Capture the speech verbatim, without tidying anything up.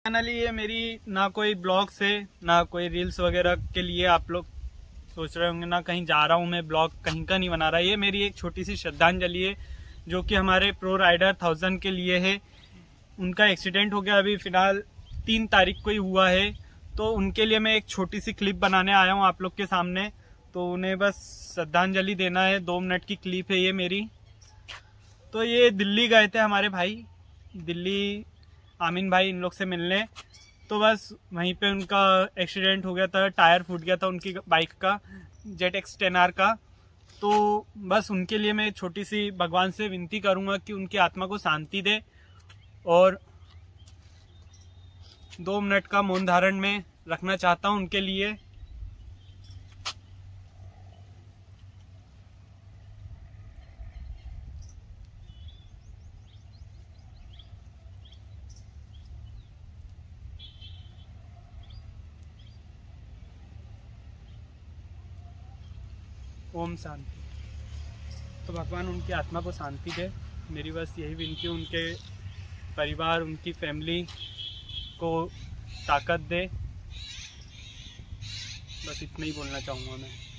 Finally ये मेरी ना कोई ब्लॉग्स है ना कोई रील्स वगैरह के लिए आप लोग सोच रहे होंगे, ना कहीं जा रहा हूँ मैं, ब्लॉग कहीं का नहीं बना रहा। ये मेरी एक छोटी सी श्रद्धांजलि है जो कि हमारे प्रो राइडर थाउजेंड के लिए है। उनका एक्सीडेंट हो गया अभी फिलहाल तीन तारीख को ही हुआ है, तो उनके लिए मैं एक छोटी सी क्लिप बनाने आया हूँ आप लोग के सामने। तो उन्हें बस श्रद्धांजलि देना है, दो मिनट की क्लिप है ये मेरी। तो ये दिल्ली गए थे हमारे भाई, दिल्ली आमीन भाई, इन लोग से मिलने। तो बस वहीं पे उनका एक्सीडेंट हो गया था, टायर फूट गया था उनकी बाइक का, जेट एक्स टेन आर का। तो बस उनके लिए मैं छोटी सी भगवान से विनती करूंगा कि उनकी आत्मा को शांति दे, और दो मिनट का मौन धारण में रखना चाहता हूं उनके लिए। ओम शांति। तो भगवान उनकी आत्मा को शांति दे, मेरी बस यही विनती, उनके परिवार उनकी फैमिली को ताकत दे, बस इतना ही बोलना चाहूँगा मैं।